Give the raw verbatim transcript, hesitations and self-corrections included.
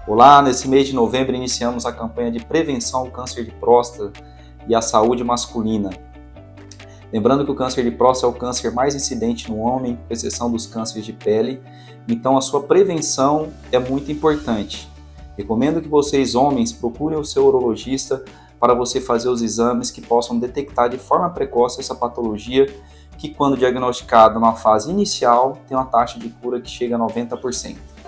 Olá, nesse mês de novembro iniciamos a campanha de prevenção ao câncer de próstata e à saúde masculina. Lembrando que o câncer de próstata é o câncer mais incidente no homem, com exceção dos cânceres de pele, então a sua prevenção é muito importante. Recomendo que vocês, homens, procurem o seu urologista para você fazer os exames que possam detectar de forma precoce essa patologia, que quando diagnosticada numa fase inicial tem uma taxa de cura que chega a noventa por cento.